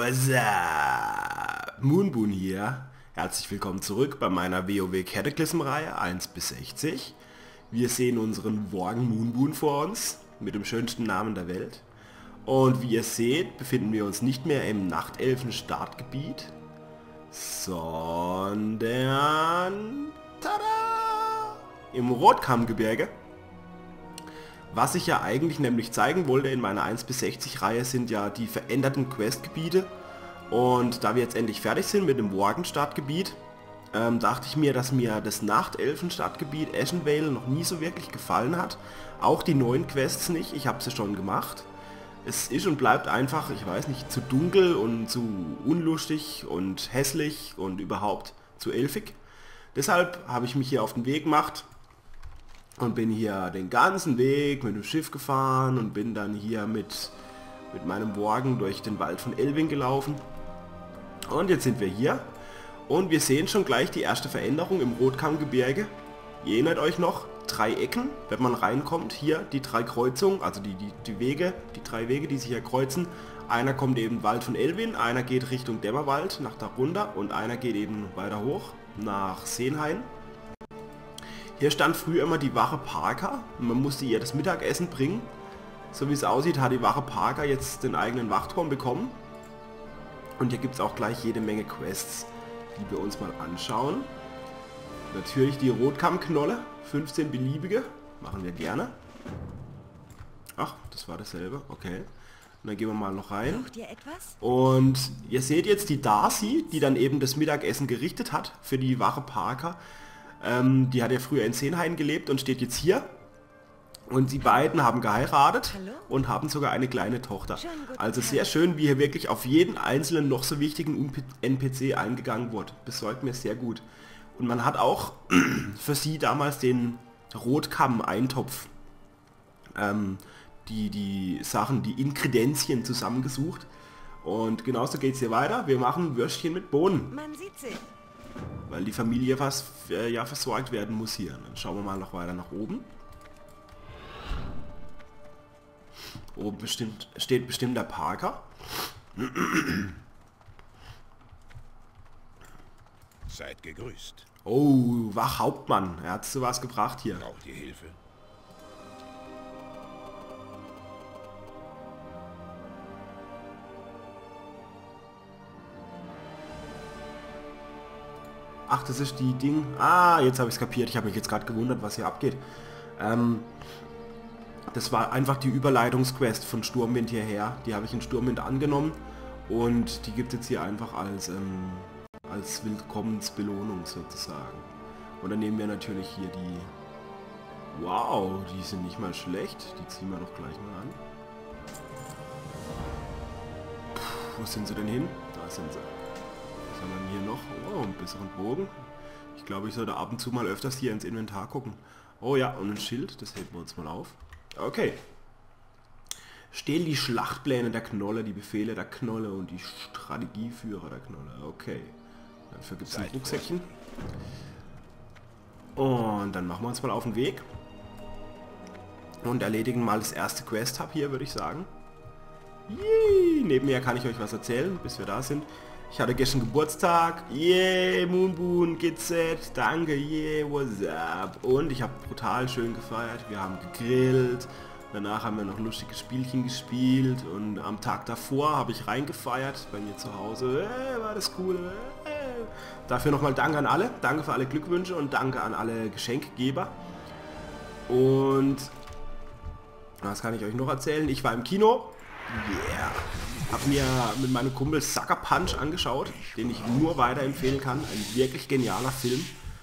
What's up? Moonboon hier. Herzlich willkommen zurück bei meiner WoW Cataclysm-Reihe 1 bis 60. Wir sehen unseren Worgen Moonboon vor uns, mit dem schönsten Namen der Welt. Und wie ihr seht, befinden wir uns nicht mehr im Nachtelfen-Startgebiet, sondern tada, im Rotkammgebirge. Was ich ja eigentlich nämlich zeigen wollte in meiner 1 bis 60 Reihe sind ja die veränderten Questgebiete. Und da wir jetzt endlich fertig sind mit dem Worgen-Startgebiet, dachte ich mir, dass mir das Nachtelfen-Startgebiet Ashenvale noch nie so wirklich gefallen hat. Auch die neuen Quests nicht, ich habe sie schon gemacht. Es ist und bleibt einfach, ich weiß nicht, zu dunkel und zu unlustig und hässlich und überhaupt zu elfig. Deshalb habe ich mich hier auf den Weg gemacht und bin hier den ganzen Weg mit dem Schiff gefahren und bin dann hier mit meinem Worgen durch den Wald von Elwyn gelaufen. Und jetzt sind wir hier und wir sehen schon gleich die erste Veränderung im Rotkammgebirge. Ihr erinnert euch noch, 3 Ecken, wenn man reinkommt, hier die 3 Kreuzungen, also die 3 Wege, die sich hier kreuzen. Einer kommt eben Wald von Elwyn, einer geht Richtung Dämmerwald nach da runter und einer geht eben weiter hoch nach Senhain. Hier stand früher immer die Wache Parker und man musste ihr das Mittagessen bringen. So wie es aussieht, hat die Wache Parker jetzt den eigenen Wachturm bekommen. Und hier gibt es auch gleich jede Menge Quests, die wir uns mal anschauen. Natürlich die Rotkammknolle, 15 beliebige, machen wir gerne. Ach, das war dasselbe, okay. Und dann gehen wir mal noch rein. Und ihr seht jetzt die Darcy, die dann eben das Mittagessen gerichtet hat für die Wache Parker. Die hat ja früher in Senhain gelebt und steht jetzt hier. Und die beiden haben geheiratet und haben sogar eine kleine Tochter. Also sehr schön, wie hier wirklich auf jeden einzelnen noch so wichtigen NPC eingegangen wurde. Besorgt mir sehr gut. Und man hat auch für sie damals den Rotkamm-Eintopf, die Sachen, die Inkredenzien zusammengesucht. Und genauso geht es hier weiter. Wir machen Würstchen mit Bohnen. Man sieht sich. Weil die Familie ja versorgt werden muss hier. Dann schauen wir mal noch weiter nach oben. Oben steht bestimmt der Parker. Seid gegrüßt. Oh, Wachhauptmann. Er hat sowas gebracht hier. Braucht ihr Hilfe? Ach, das ist die Ding. Ah, jetzt habe ich es kapiert. Ich habe mich jetzt gerade gewundert, was hier abgeht. Das war einfach die Überleitungsquest von Sturmwind hierher. Die habe ich in Sturmwind angenommen. Und die gibt es jetzt hier einfach als Willkommensbelohnung sozusagen. Und dann nehmen wir natürlich hier die... Wow, die sind nicht mal schlecht. Die ziehen wir doch gleich mal an. Puh, wo sind sie denn hin? Da sind sie. Was haben wir denn hier noch? Oh, einen besseren Bogen. Ich glaube, ich sollte ab und zu mal öfters hier ins Inventar gucken. Oh ja, und ein Schild. Das heben wir uns mal auf. Okay. Stehen die Schlachtpläne der Knolle, die Befehle der Knolle und die Strategieführer der Knolle. Okay. Dafür gibt es ein Rucksäckchen. Und dann machen wir uns mal auf den Weg. Und erledigen mal das erste Quest-Hub hier, würde ich sagen. Yay! Neben mir kann ich euch was erzählen, bis wir da sind. Ich hatte gestern Geburtstag. Yeah, Moonboon, GZ, danke, yeah, what's up? Und ich habe brutal schön gefeiert. Wir haben gegrillt. Danach haben wir noch lustige Spielchen gespielt. Und am Tag davor habe ich reingefeiert bei mir zu Hause. War das cool. Dafür nochmal danke an alle. Danke für alle Glückwünsche und danke an alle Geschenkgeber. Und was kann ich euch noch erzählen? Ich war im Kino. Yeah. Hab mir mit meinem Kumpel Sucker Punch angeschaut, den ich nur weiterempfehlen kann. Ein wirklich genialer Film.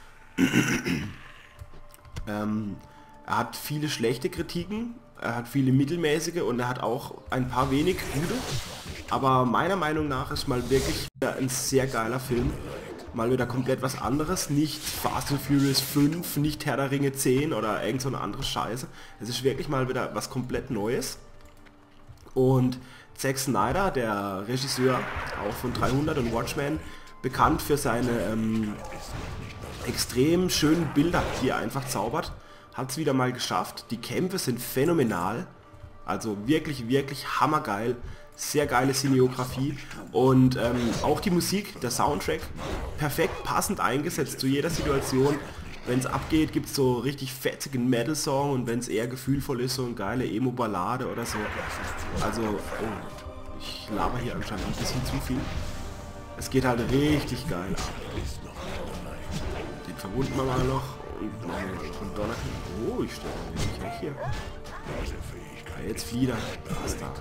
Er hat viele schlechte Kritiken, er hat viele mittelmäßige und er hat auch ein paar wenig gute. Aber meiner Meinung nach ist mal wirklich ein sehr geiler Film. Mal wieder komplett was anderes. Nicht Fast and Furious 5, nicht Herr der Ringe 10 oder irgend so eine andere Scheiße. Es ist wirklich mal wieder was komplett Neues. Und Zack Snyder, der Regisseur auch von 300 und Watchmen, bekannt für seine extrem schönen Bilder, die er einfach zaubert, hat es wieder mal geschafft. Die Kämpfe sind phänomenal, also wirklich, wirklich hammergeil. Sehr geile Cineografie und auch die Musik, der Soundtrack, perfekt passend eingesetzt zu jeder Situation. Wenn es abgeht, gibt es so richtig fetzigen Metal-Song und wenn es eher gefühlvoll ist, so eine geile Emo-Ballade oder so. Also, oh, ich laber hier anscheinend ein bisschen zu viel. Es geht halt richtig geil ab. Den verwunden wir mal noch und machen wir noch einen Donner. Oh, ich stehe nicht weg hier. Ja, jetzt flieht er. Bastard.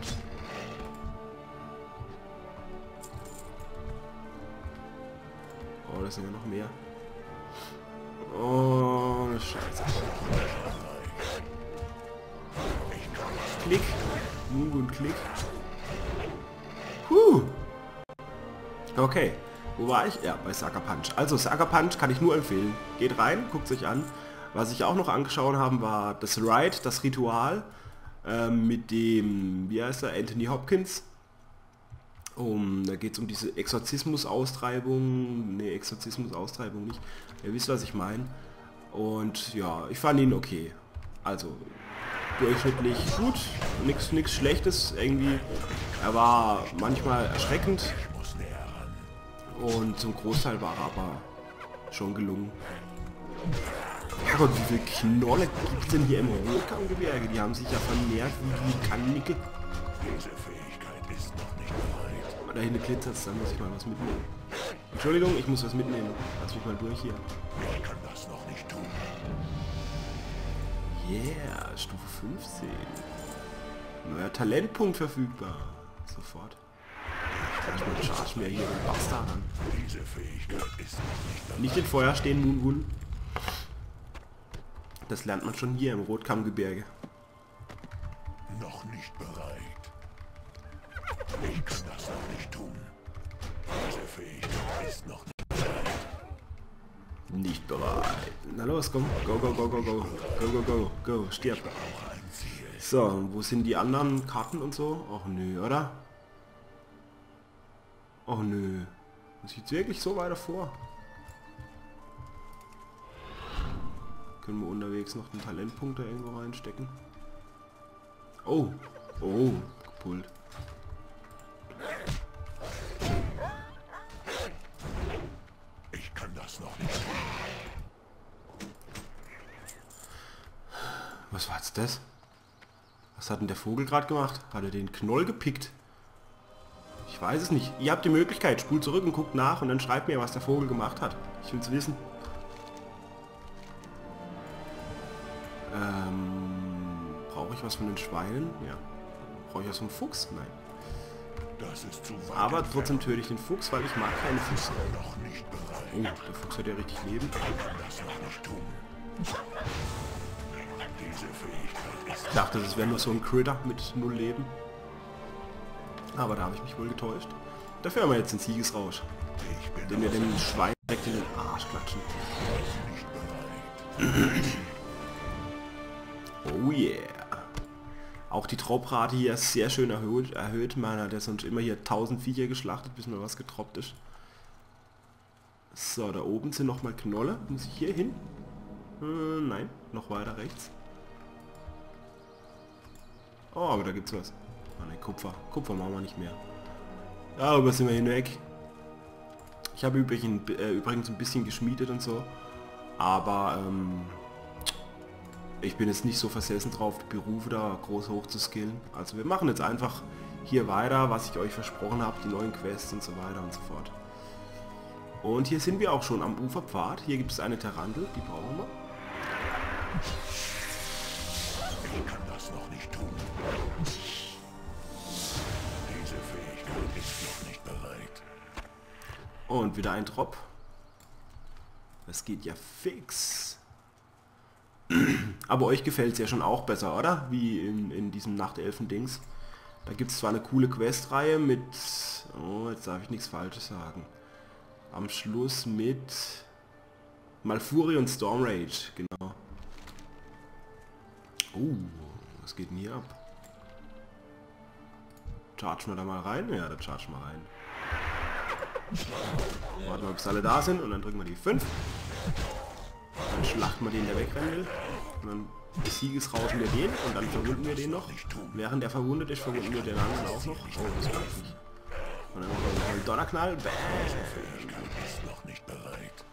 Oh, das sind ja noch mehr. Oh, Scheiße. Klick. Moongun Klick. Okay. Wo war ich? Ja, bei Sucker Punch. Also Sucker Punch kann ich nur empfehlen. Geht rein, guckt sich an. Was ich auch noch angeschaut habe, war das Ride, das Ritual mit dem, wie heißt er, Anthony Hopkins. Da geht es um diese Exorzismus-Austreibung. Ne, Exorzismus-Austreibung nicht. Ihr wisst, was ich meine. Und ja, ich fand ihn okay. Also durchschnittlich gut, nichts Schlechtes irgendwie. Er war manchmal erschreckend und zum Großteil war er aber schon gelungen. Herrgott, wie viele Knolle gibt es denn hier im Rotkammgebirge? Die haben sich ja vermehrt wie die Kanickel. Da hinten glitzert es, dann muss ich mal was mitnehmen. Entschuldigung, ich muss was mitnehmen. Lass mich mal durch hier. Ich kann das noch nicht tun. Yeah, Stufe 15. Neuer Talentpunkt verfügbar. Sofort. Ich charge mir hier den Bastard an. Diese Fähigkeit ist Nicht in Feuer stehen, Moongun. Das lernt man schon hier im Rotkammgebirge. noch nicht bereit. Ich kann das noch nicht tun. Diese Fähigkeit ist noch nicht bereit. Nicht bereit. Na los, komm. Go, go, go, go, go. Go, go, go, go. Stirb. Auch ein Ziel. So, und wo sind die anderen Karten und so? Och nö, oder? Och nö. Das sieht wirklich so weiter vor. Können wir unterwegs noch den Talentpunkt da irgendwo reinstecken? Oh. Oh. Gepult. Ich kann das noch nicht tun. Was war jetzt das? Was hat denn der Vogel gerade gemacht? Hat er den Knoll gepickt? Ich weiß es nicht. Ihr habt die Möglichkeit. Spult zurück und guckt nach und dann schreibt mir, was der Vogel gemacht hat. Ich will es wissen. Brauche ich was von den Schweinen? Ja. Brauche ich was vom Fuchs? Nein. Das ist zu weit Aber entfernt. trotzdem töte ich den Fuchs, weil ich mag keine Füchse. Noch nicht bereit. Oh, der Fuchs hat ja richtig Leben. Ich kann das noch nicht tun. Diese Fähigkeit ist... Ich dachte, das wäre nur so ein Critter mit 0 Leben. Aber da habe ich mich wohl getäuscht. Dafür haben wir jetzt den Siegesrausch. Ich bin Den wir dem Schwein direkt in den Arsch klatschen. nicht bereit. Oh yeah. Auch die Droprate hier ist sehr schön erhöht. Man hat ja sonst immer hier 1000 Viecher geschlachtet, bis mal was getroppt ist. So, da oben sind nochmal Knolle. Muss ich hier hin? Nein, noch weiter rechts. Oh, aber da gibt's was. Oh ne, Kupfer. Kupfer machen wir nicht mehr. Darüber sind wir hinweg. Ich habe übrigens ein bisschen geschmiedet und so. Aber ich bin jetzt nicht so versessen drauf, die Berufe da groß hoch zu skillen. Also wir machen jetzt einfach hier weiter, was ich euch versprochen habe, die neuen Quests und so weiter und so fort. Und hier sind wir auch schon am Uferpfad. Hier gibt es eine Tarantel, die brauchen wir. Ich kann das noch nicht tun. Diese Fähigkeit ist noch nicht bereit. Und wieder ein Drop. Das geht ja fix. Aber euch gefällt es ja schon auch besser, oder? Wie in diesem Nachtelfen-Dings. Da gibt es zwar eine coole Questreihe mit... Oh, jetzt darf ich nichts Falsches sagen. Am Schluss mit... Malfuri und Stormrage, genau. Was geht denn hier ab? Chargen wir da mal rein? Ja, da chargen wir rein. Warten wir, bis alle da sind und dann drücken wir die 5. Dann schlachten wir den, der wegrennen will. Und dann Siegesrauschen wir den und dann verwunden wir den noch. Während er verwundet ist, verwunden wir den anderen auch noch. Oh, das kann ich nicht. Und dann machen wir noch einen Donnerknall. Bam. Ist noch nicht bereit.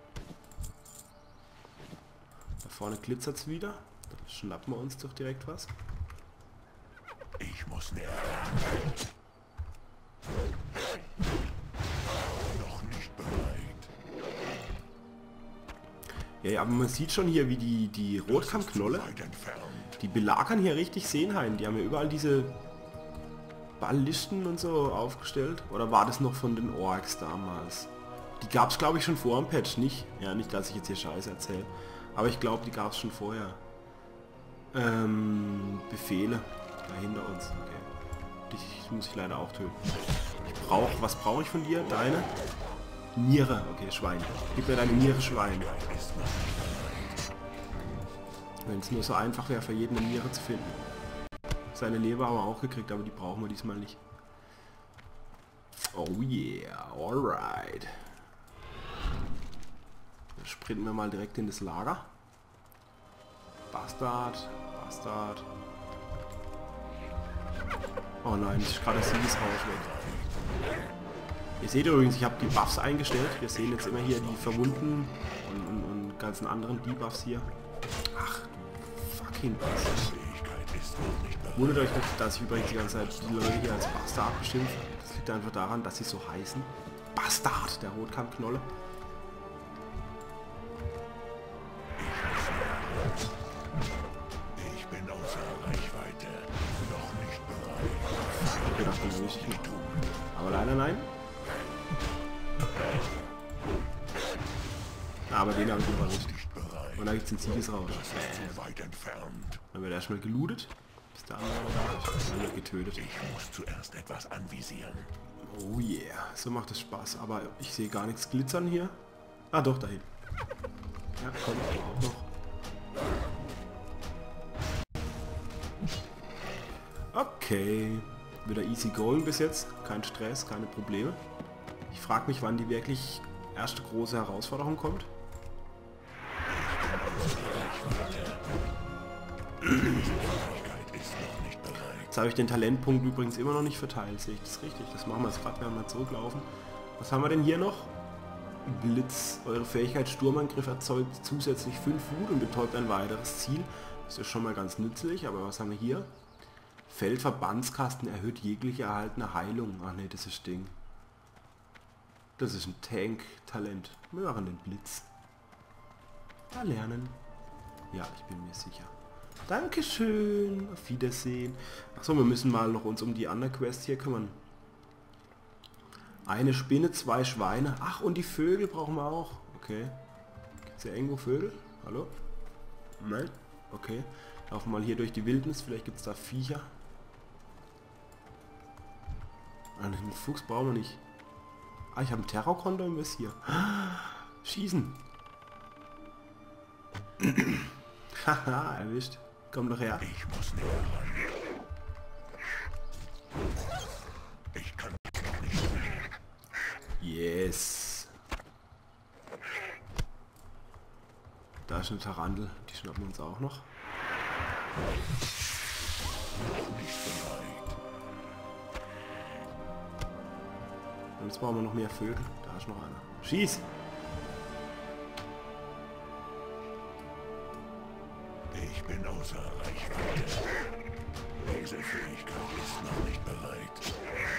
Da vorne glitzert es wieder. Dann schnappen wir uns doch direkt was. Ich muss näher. Noch nicht bereit. Ja, aber man sieht schon hier, wie die Rotkammknolle, Weit entfernt. die belagern hier richtig Seenhain. Die haben ja überall diese Ballisten und so aufgestellt. Oder war das noch von den Orks damals? Die gab es, glaube ich, schon vor dem Patch, nicht? Ja, nicht, dass ich jetzt hier Scheiße erzähle. Aber ich glaube, die gab es schon vorher. Befehle. Da hinter uns. Okay. Dich muss ich leider auch töten. Was brauche ich von dir? Deine? Niere. Okay, Schwein. Gib mir deine Niere, Schwein. Wenn es nur so einfach wäre, für jeden eine Niere zu finden. Seine Leber haben wir auch gekriegt, aber die brauchen wir diesmal nicht. Oh yeah, alright. Dann sprinten wir mal direkt in das Lager. Bastard, Bastard. Oh nein, ich ist gerade das Siegesrausch weg. Ihr seht übrigens, ich habe die Buffs eingestellt. Wir sehen jetzt immer hier die Verwunden und ganzen anderen Debuffs hier. Ach, du fucking Bastard. Wundert euch nicht, dass ich übrigens die ganze Zeit die Leute hier als Bastard beschimpfe. Das liegt einfach daran, dass sie so heißen. Bastard, der Rotkammknolle. Ich bin außer Reichweite. Noch nicht bereit. Ich gedacht, den muss ich noch tun. Aber leider nein. Aber den habe ich noch erwischt. Nicht bereit. Und da gibt es den Siegesrausch. Zu weit entfernt. Dann wird erstmal gelootet. Bis der andere da ist. Dann wird getötet. Ich muss zuerst etwas anvisieren. Oh yeah, so macht es Spaß. Aber ich sehe gar nichts glitzern hier. Ah doch, da hinten. Ja, komm, auch noch. Okay. Wieder easy going bis jetzt. Kein Stress, keine Probleme. Ich frage mich, wann die wirklich erste große Herausforderung kommt. Jetzt habe ich den Talentpunkt übrigens immer noch nicht verteilt. Sehe ich das richtig? Das machen wir jetzt gerade, wenn wir zurücklaufen. Was haben wir denn hier noch? Blitz. Eure Fähigkeit Sturmangriff erzeugt zusätzlich 5 Wut und betäubt ein weiteres Ziel. Das ist schon mal ganz nützlich, aber was haben wir hier? Feldverbandskasten erhöht jegliche erhaltene Heilung. Ach ne, das ist Ding. Das ist ein Tank-Talent. Wir machen den Blitz. Erlernen. Ja, ich bin mir sicher. Dankeschön. Auf Wiedersehen. Achso, wir müssen mal noch uns um die andere Quest hier kümmern. Eine Spinne, 2 Schweine. Ach, und die Vögel brauchen wir auch. Okay. Gibt es ja irgendwo Vögel? Hallo? Nein? Okay. Laufen mal hier durch die Wildnis. Vielleicht gibt es da Viecher. Den Fuchs brauchen wir nicht. Ah, ich habe einen Terrorkonto im hier. Schießen. Haha, erwischt. Komm doch her. Ich muss näher ran. Ich kann das noch nicht tun. Yes. Da ist eine Tarantel. Die schnappen wir uns auch noch. Nicht bereit. Und jetzt brauchen wir noch mehr Vögel. Da ist noch einer. Schieß! Ich bin außer Reichweite. Diese Fähigkeit ist noch nicht bereit.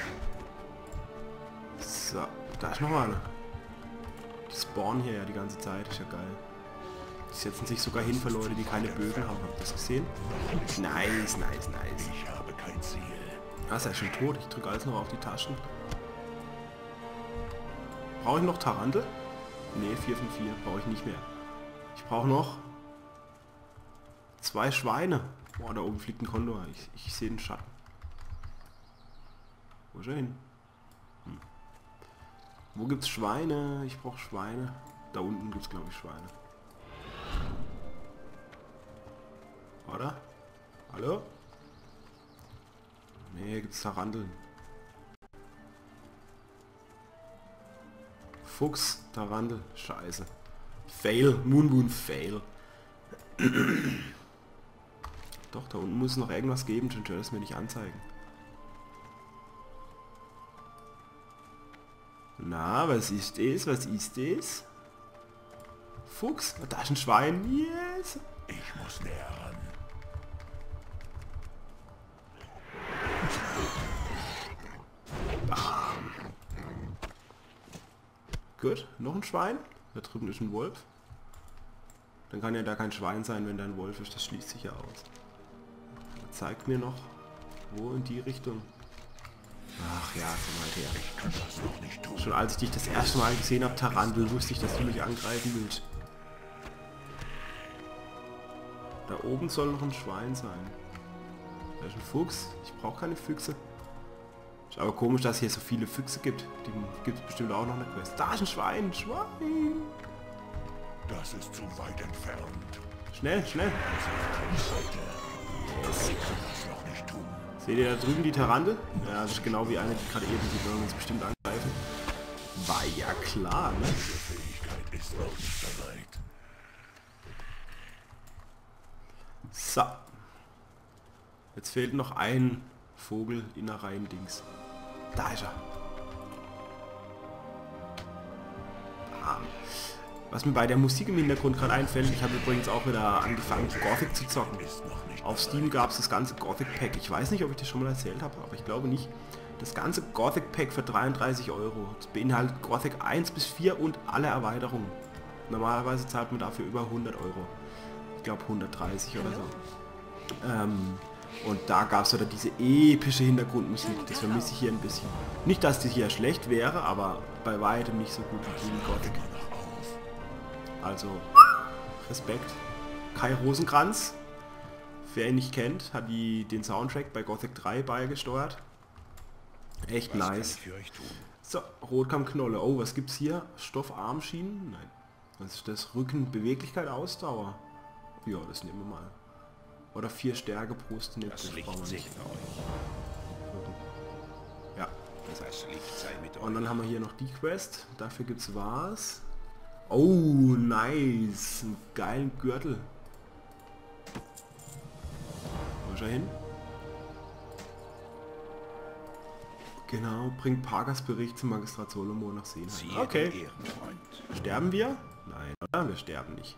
So, da ist noch einer. Die spawnen hier ja die ganze Zeit. Ist ja geil. Die setzen sich sogar hin für Leute, die keine Bögen haben. Habt ihr das gesehen? Nice, nice, nice. Ich habe kein Ziel. Ah, ist ja schon tot. Ich drücke alles noch auf die Taschen. Brauche ich noch Tarantel? Ne, 4 von 4. Brauche ich nicht mehr. Ich brauche noch 2 Schweine. Boah, da oben fliegt ein Kondor. Ich sehe den Schatten. Wo ist er hin? Wo gibt's Schweine? Ich brauche Schweine. Da unten gibt's, glaube ich, Schweine. Oder? Hallo? Nee, gibt's Taranteln. Fuchs, Tarantel. Scheiße. Fail. Moonboon Fail. Doch, da unten muss es noch irgendwas geben, sonst wird es mir nicht anzeigen. Na, was ist das? Was ist das? Fuchs? Da ist ein Schwein. Yes! Ich muss näher ran. Bam. Gut, noch ein Schwein. Da drüben ist ein Wolf. Dann kann ja da kein Schwein sein, wenn da ein Wolf ist. Das schließt sich ja aus. Zeigt mir noch, wo in die Richtung. Ach ja, komm halt her. Ich kann das noch nicht tun. Schon als ich dich das erste Mal gesehen habe, Tarantel, wusste ich, dass du mich angreifen willst. Da oben soll noch ein Schwein sein. Da ist ein Fuchs. Ich brauche keine Füchse. Ist aber komisch, dass es hier so viele Füchse gibt. Die gibt es bestimmt auch noch eine Quest. Da ist ein Schwein. Schwein. Das ist zu weit entfernt. Schnell, schnell. Yes. Ich kann das noch nicht tun. Seht ihr da drüben die Tarantel? Ja, das ist genau wie eine, die gerade eben, die wollen uns bestimmt angreifen. War ja klar, ne? Diese Fähigkeit ist noch nicht bereit. So. Jetzt fehlt noch ein Vogel Innereien-Dings. Da ist er. Bam. Was mir bei der Musik im Hintergrund gerade einfällt, ich habe übrigens auch wieder angefangen, Gothic zu zocken. Auf Steam gab es das ganze Gothic Pack. Ich weiß nicht, ob ich das schon mal erzählt habe, aber ich glaube nicht. Das ganze Gothic Pack für 33 €. Das beinhaltet Gothic 1 bis 4 und alle Erweiterungen. Normalerweise zahlt man dafür über 100 €. Ich glaube 130 oder so. Und da gab es wieder diese epische Hintergrundmusik. Das vermisse ich hier ein bisschen. Nicht, dass die hier schlecht wäre, aber bei weitem nicht so gut wie in Gothic. Also, Respekt. Kai Rosenkranz, wer ihn nicht kennt, hat den Soundtrack bei Gothic 3 beigesteuert. Echt nice. So, Rotkammknolle. Oh, was gibt's hier? Stoffarmschienen? Nein. Was ist das? Rücken, Beweglichkeit, Ausdauer. Ja, das nehmen wir mal. Oder 4 Stärke, Brust, ne, das brauchen wir nicht. Ja. Und dann haben wir hier noch die Quest. Dafür gibt's was. Oh, nice. Einen geilen Gürtel. Wo ist er hin? Genau, bringt Parkers Bericht zum Magistrat Solomon nach Seenheim. Okay. Sterben wir? Nein, oder? Wir sterben nicht.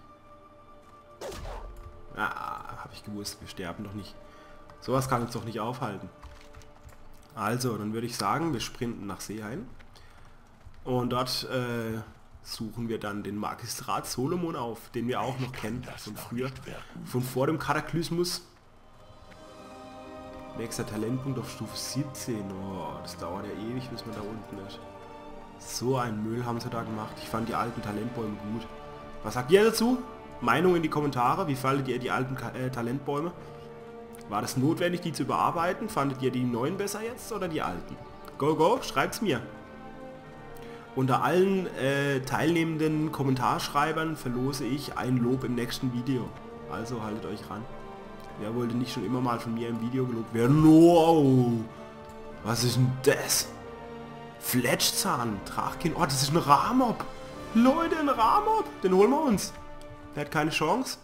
Ah, habe ich gewusst, wir sterben doch nicht. Sowas kann uns doch nicht aufhalten. Also, dann würde ich sagen, wir sprinten nach Seehain. Und dort suchen wir dann den Magistrat Solomon auf, den wir auch noch kennen von früher. Von vor dem Kataklysmus. Nächster Talentpunkt auf Stufe 17. Oh, das dauert ja ewig, bis man da unten ist. So ein Müll haben sie da gemacht. Ich fand die alten Talentbäume gut. Was sagt ihr dazu? Meinung in die Kommentare. Wie fandet ihr die alten Talentbäume? War das notwendig, die zu überarbeiten? Fandet ihr die neuen besser jetzt oder die alten? Go, go, schreibt's mir. Unter allen teilnehmenden Kommentarschreibern verlose ich ein Lob im nächsten Video. Also haltet euch ran. Wer wollte nicht schon immer mal von mir im Video gelobt werden? Wow! Was ist denn das? Fletschzahn, Drachkin. Oh, das ist ein Ramob. Leute, ein Ramob. Den holen wir uns. Der hat keine Chance.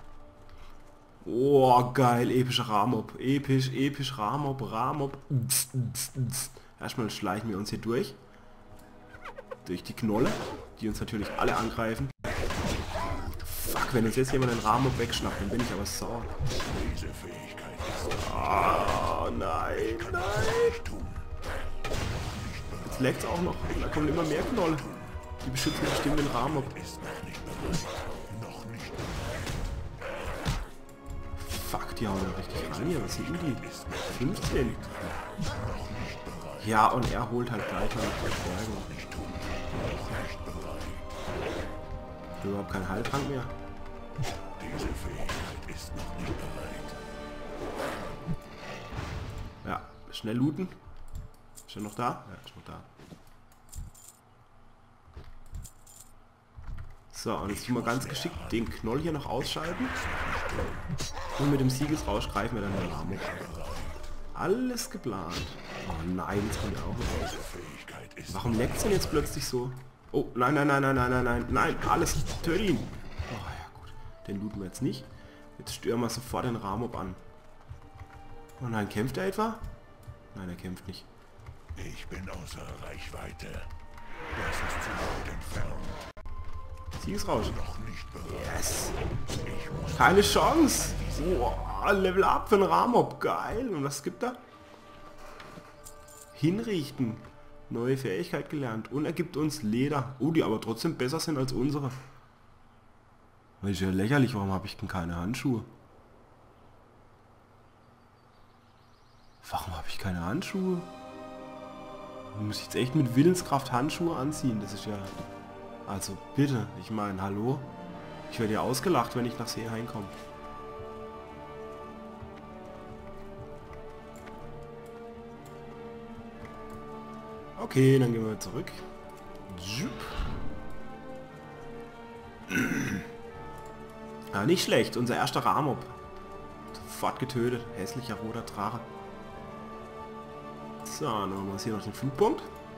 Oh, geil. Epischer Ramob. Episch Ramob. Erstmal schleichen wir uns hier durch. Durch die Knolle, die uns natürlich alle angreifen. Fuck, wenn uns jetzt jemand den Ramob wegschnappt, dann bin ich aber sauer. Oh, nein, nein. Jetzt leckt's auch noch. Da kommen immer mehr Knolle. Die beschützen bestimmt den Ramob. Fuck, die hauen da richtig rein hier. Was sind denn die? 15. Ja, und er holt halt gleich mal die Verstärkung. Überhaupt kein Heiltrank mehr. Diese Fähigkeit ist noch nicht bereit. Ja, schnell looten. Ist er noch da? Ja, ist noch da. So, und jetzt tun wir ganz geschickt den Knoll hier noch ausschalten. Und mit dem Siegesrausch greifen wir dann den Ramob. Alles geplant. Oh nein, jetzt kommt er auch noch raus. Warum leckt es denn jetzt plötzlich so? Oh, nein, nein, nein, nein, nein, nein, nein, nein, alles, töte ihn. Oh ja gut, den looten wir jetzt nicht. Jetzt stören wir sofort den Ramob an. Oh nein, kämpft er etwa? Nein, er kämpft nicht. Ich bin außer Reichweite. Das ist zu weit entfernt. Siegesrausch. Noch nicht bereit. Yes. Ich muss Keine Chance. Wow, Level up für einen Rahmob. Geil. Und was gibt er? Hinrichten. Neue Fähigkeit gelernt. Und er gibt uns Leder. Oh, die aber trotzdem besser sind als unsere. Das ist ja lächerlich. Warum habe ich denn keine Handschuhe? Warum habe ich keine Handschuhe? Muss ich jetzt echt mit Willenskraft Handschuhe anziehen? Das ist ja... Also bitte, ich meine, hallo? Ich werde ja ausgelacht, wenn ich nach Seehain komme. Okay, dann gehen wir zurück. Ja, nicht schlecht. Unser erster Rahmob. Sofort getötet. Hässlicher roter Drache. So, dann haben wir hier noch den Flugpunkt.